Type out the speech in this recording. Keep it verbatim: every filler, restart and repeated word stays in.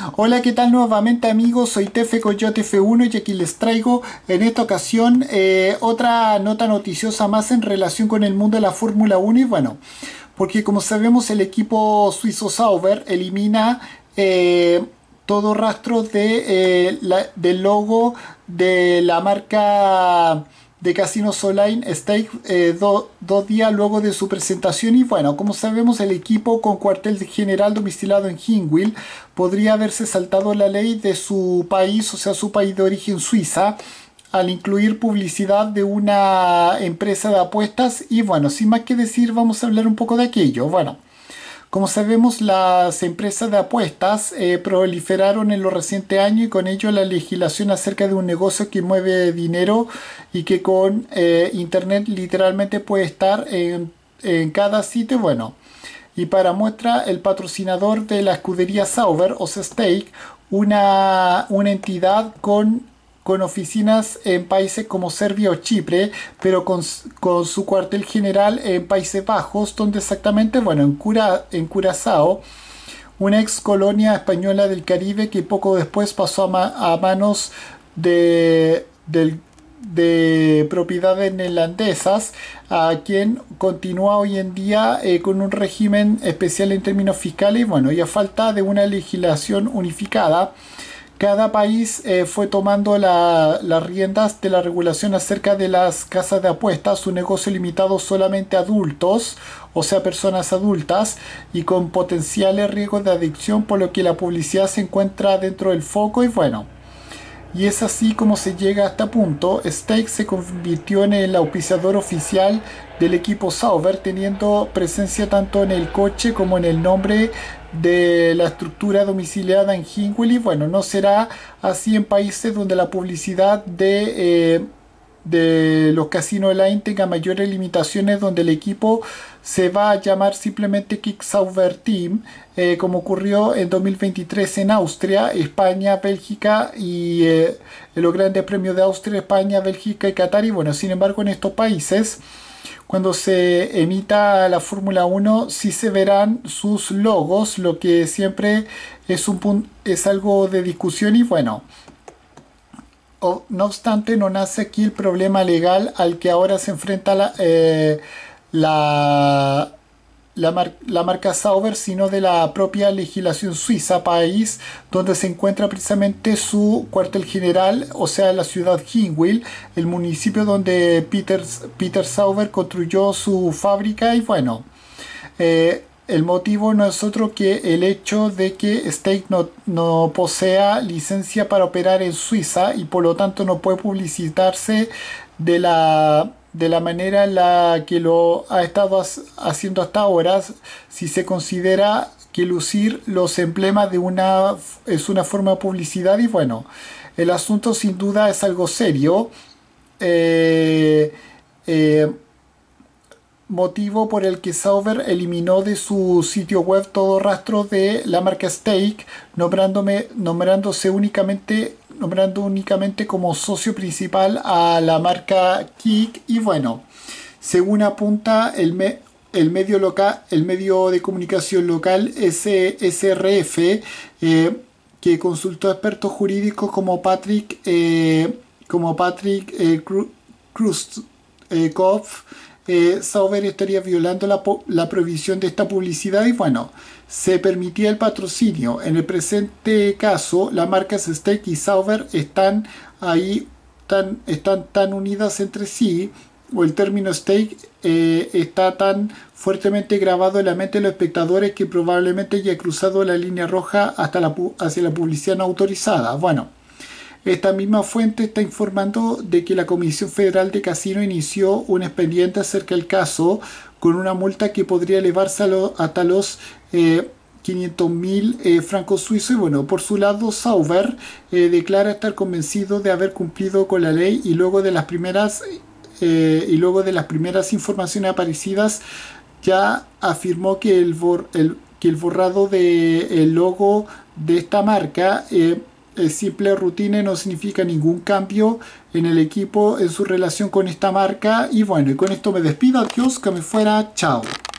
Hola, ¿qué tal nuevamente amigos? Soy Tefe Coyote F uno y aquí les traigo en esta ocasión eh, otra nota noticiosa más en relación con el mundo de la Fórmula uno y bueno, porque como sabemos el equipo suizo Sauber elimina eh, todo rastro de, eh, la- del logo de la marca de Casinos Online Stake eh, do- dos días luego de su presentación y bueno, como sabemos el equipo con cuartel general domiciliado en Hinwil podría haberse saltado la ley de su país, o sea su país de origen Suiza, al incluir publicidad de una empresa de apuestas y bueno, sin más que decir vamos a hablar un poco de aquello. Bueno, como sabemos, las empresas de apuestas eh, proliferaron en los recientes años y con ello la legislación acerca de un negocio que mueve dinero y que con eh, internet literalmente puede estar en, en cada sitio. Bueno, y para muestra, el patrocinador de la escudería Sauber, o sea, Stake, una, una entidad con, con oficinas en países como Serbia o Chipre, pero con, con su cuartel general en Países Bajos, donde exactamente, bueno, en, Cura, en Curazao, una ex colonia española del Caribe que poco después pasó a, ma a manos de, del de propiedades neerlandesas, a quien continúa hoy en día eh, con un régimen especial en términos fiscales. Y bueno, y a falta de una legislación unificada, cada país eh, fue tomando la- las riendas de la regulación acerca de las casas de apuestas, un negocio limitado solamente a adultos, o sea, personas adultas, y con potenciales riesgos de adicción, por lo que la publicidad se encuentra dentro del foco y bueno. Y es así como se llega a este punto. Stake se convirtió en el auspiciador oficial del equipo Sauber, teniendo presencia tanto en el coche como en el nombre de la estructura domiciliada en Hinwil. Y bueno, no será así en países donde la publicidad de eh, de los casinos online tenga mayores limitaciones, donde el equipo se va a llamar simplemente Kick Sauber Team, eh, como ocurrió en dos mil veintitrés en Austria, España, Bélgica y eh, en los grandes premios de Austria, España, Bélgica y Qatar. Y bueno, sin embargo en estos países, cuando se emita la Fórmula uno sí se verán sus logos, lo que siempre es, un pun- es algo de discusión y bueno. O- no obstante, no nace aquí el problema legal al que ahora se enfrenta la, eh, la, la mar- la marca Sauber, sino de la propia legislación suiza, país donde se encuentra precisamente su cuartel general, o sea, la ciudad Hinwil, el municipio donde Peter, Peter Sauber construyó su fábrica y bueno. Eh, el motivo no es otro que el hecho de que Stake no, no posea licencia para operar en Suiza y por lo tanto no puede publicitarse de la, de la manera en la que lo ha estado haciendo hasta ahora, si se considera que lucir los emblemas de una es una forma de publicidad y bueno, el asunto sin duda es algo serio. Eh, eh, Motivo por el que Sauber eliminó de su sitio web todo rastro de la marca Stake, nombrándome, nombrándose únicamente, nombrando únicamente como socio principal a la marca Kik. Y bueno, según apunta el, me- el medio local, el medio de comunicación local S R F, eh, que consultó a expertos jurídicos como Patrick, eh, como Patrick eh, Kru- Krustkopf, eh, Sauber estaría violando la, la prohibición de esta publicidad y bueno, se permitía el patrocinio. En el presente caso, las marcas Stake y Sauber están ahí, tan, están tan unidas entre sí, o el término stake eh, está tan fuertemente grabado en la mente de los espectadores que probablemente haya cruzado la línea roja hasta la, hacia la publicidad no autorizada. Bueno, esta misma fuente está informando de que la Comisión Federal de Casino inició un expediente acerca del caso con una multa que podría elevarse a lo, hasta los eh, quinientos mil eh, francos suizos. Y bueno, por su lado, Sauber eh, declara estar convencido de haber cumplido con la ley y luego de las primeras eh, y luego de las primeras informaciones aparecidas ya afirmó que el, bor el que el borrado del logo de esta marca eh, es simple rutina y no significa ningún cambio en el equipo en su relación con esta marca. Y bueno, y con esto me despido. Adiós, que me fuera. Chao.